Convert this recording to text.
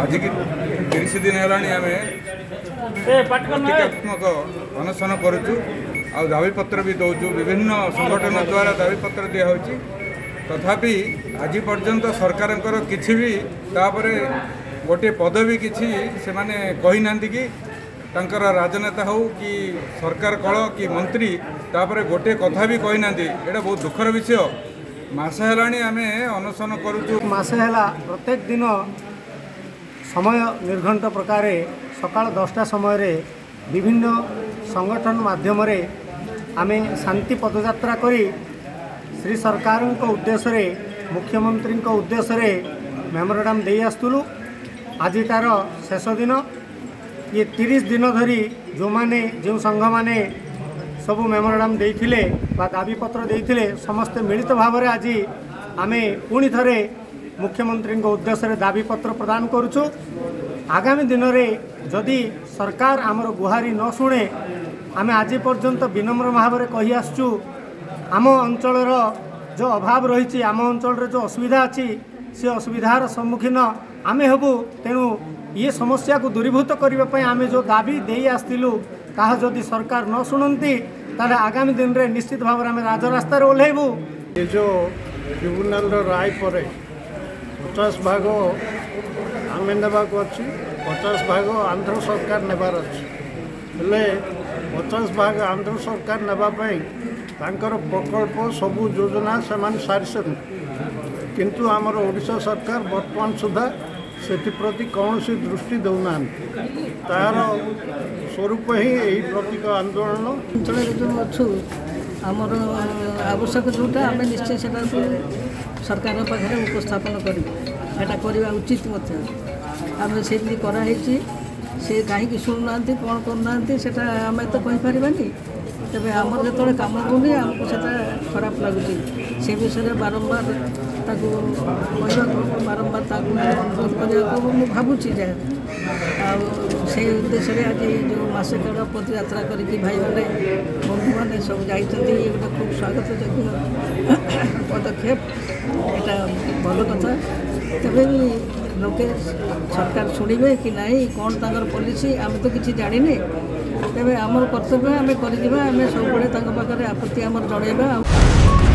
आज की 30 दिन है प्रतीकात्मक अनशन करुचु आ दाबीपत्र भी दौचु विभिन्न संगठन द्वारा दाबीपत्र दिखाई तथापि आज पर्यंत सरकार किसी भी तापरे गोटे पदवी किसी से माने कही ना कि तांकर राजनेता हो कि सरकार कल कि मंत्री तापरे गोटे कथा भी कही ना एटा बहुत दुखर विषय मासे हेलाणी आमे अनशन करुचु मासे हेला प्रत्येक दिन समय निर्घंट प्रकार सकाळ 10टा समय रे विभिन्न संगठन माध्यम रे आमे शांति पदयात्रा करी श्री सरकार उद्देश्य रे मुख्यमंत्री उद्देश्य रे मेमोरेंडम दे आसुलु आज तार शेष दिन ये 30 दिन धरी जो माने जो संघ माने सबू मेमोरेंडम देइथिले बा दाबीपत्र देइथिले समस्त मिलित भाव में आज आमे पुणी थरे मुख्यमंत्री उद्देश्य रे दाबीपत्र प्रदान करुछु। आगामी दिन में जदि सरकार आमर गुहारी न शुणे आमे आज पर्यंत विनम्र भाव में कही आसचु आम अंचल जो अभाव रही आम अंचल जो असुविधा अच्छी से असुविधार सम्मुखीन आमे हेबु। तेणु ये समस्या को दूरीभूत करने आमे जो दाबी दे आसलु ताहा जदि सरकार न शुणती ताले आगामी दिन में निश्चित भाव में राजरास्तार ओह्लैबु। ये जो ट्रिब्यूनाल राय पर 50 भाग आमे नेबाक अच्छी 50 भाग आंध्र सरकार नेबार अच्छी हेले 50 भाग आंध्र सरकार नेबाई तांकर प्रकल्प सबू योजना से सारी किंतु आमर ओडिशा सरकार वर्तमान सुधा से प्रति कौन सी दृष्टि दौना तार स्वरूप ही यही प्रतीक आंदोलन अंचल जो अच्छु आमर आवश्यक जोटा आम निश्चय से सरकार पाखे उपस्थापन करवा उचित आम से कराई सी कहीं शुणुना कौन करना से आम तो कहींपारानी तेज आम जो कम दूनी आमको से खराब लगुच से विषय में बारंबार बारंबार अनुरोध करने मुझे भावुची से उद्देश्य आज जो मसे काल पदयात्रा करके भाई मैंने बंधु मैंने सब जाइए ये गोटे खूब स्वागत योग्य पदक्षेप यहाँ भल कथा तेरे भी लोके सरकार शुणे कि नहीं कौन तर पॉलिसी आम तो किसी जाने तेरे आमर कर्तव्य आम कर सब पाखे आपत्ति आमर जनइबा।